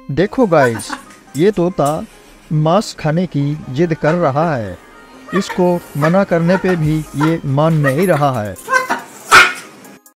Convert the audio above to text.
देखो गाइस, ये तोता मांस खाने की जिद कर रहा है। इसको मना करने पे भी ये मान नहीं रहा है।